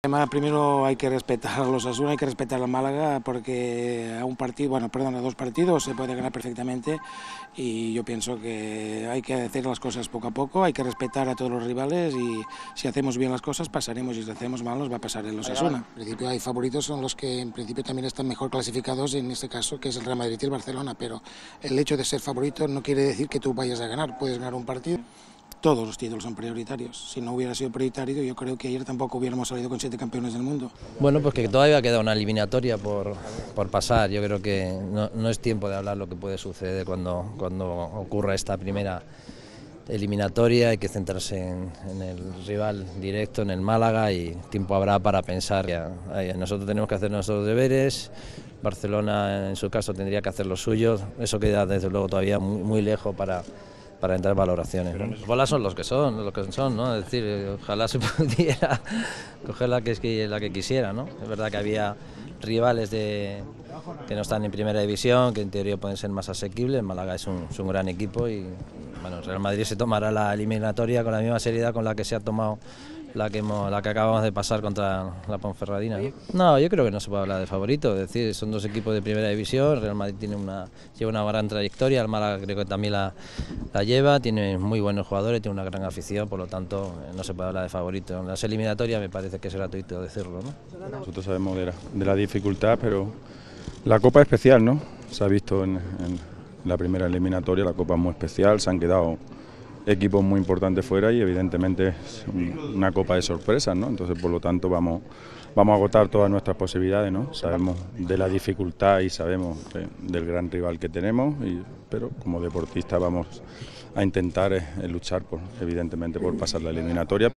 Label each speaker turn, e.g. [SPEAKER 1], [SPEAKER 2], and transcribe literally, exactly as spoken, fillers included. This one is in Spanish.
[SPEAKER 1] Además, primero hay que respetar a los Osasuna, hay que respetar al Málaga, porque a un partido, bueno, perdón, a dos partidos se puede ganar perfectamente, y yo pienso que hay que hacer las cosas poco a poco, hay que respetar a todos los rivales, y si hacemos bien las cosas pasaremos, y si hacemos mal nos va a pasar en los Osasuna. En principio hay favoritos, son los que en principio también están mejor clasificados en este caso, que es el Real Madrid y el Barcelona, pero el hecho de ser favorito no quiere decir que tú vayas a ganar, puedes ganar un partido. Todos los títulos son prioritarios. Si no hubiera sido prioritario, yo creo que ayer tampoco hubiéramos salido con siete campeones del mundo.
[SPEAKER 2] Bueno, pues que todavía queda una eliminatoria por, por pasar. Yo creo que no, no es tiempo de hablar lo que puede suceder cuando, cuando ocurra esta primera eliminatoria. Hay que centrarse en, en el rival directo, en el Málaga, y tiempo habrá para pensar. Nosotros tenemos que hacer nuestros deberes. Barcelona, en su caso, tendría que hacer los suyos. Eso queda, desde luego, todavía muy, muy lejos para... para entrar en valoraciones, ¿no? Los bolas son los que son, los que son, ¿no? Es decir, ojalá se pudiera coger la que, es que, la que quisiera, ¿no? Es verdad que había rivales de, que no están en primera división, que en teoría pueden ser más asequibles. Málaga es un, es un gran equipo y, bueno, Real Madrid se tomará la eliminatoria con la misma seriedad con la que se ha tomado la que, hemos, la que acabamos de pasar contra la Ponferradina, ¿no? No, yo creo que no se puede hablar de favorito, es decir, son dos equipos de primera división. Real Madrid tiene una, lleva una gran trayectoria, el Málaga creo que también la, la lleva, tiene muy buenos jugadores, tiene una gran afición, por lo tanto no se puede hablar de favorito. En las eliminatorias me parece que es gratuito decirlo, ¿no?
[SPEAKER 3] Nosotros sabemos de la, de la dificultad, pero la Copa es especial, ¿no? Se ha visto en, en la primera eliminatoria, la Copa es muy especial, se han quedado equipos muy importantes fuera y evidentemente es una copa de sorpresas, ¿no? Entonces, por lo tanto, vamos, vamos a agotar todas nuestras posibilidades, ¿no? Sabemos de la dificultad y sabemos de, del gran rival que tenemos, y, pero como deportistas vamos a intentar eh, luchar, por, evidentemente, por pasar la eliminatoria.